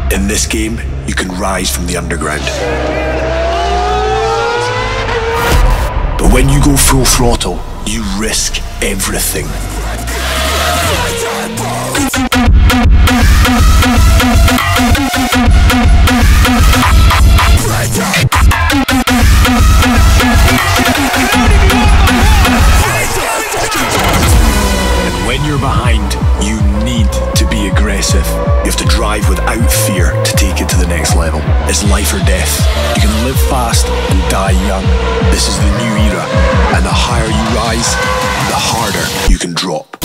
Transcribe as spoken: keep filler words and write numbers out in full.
In this game, you can rise from the underground. But when you go full throttle, you risk everything. And when you're behind, you need to be aggressive. You have to drive without fear to take it to the next level. It's life or death. You can live fast and die young. This is the new era, and the higher you rise, the harder you can drop.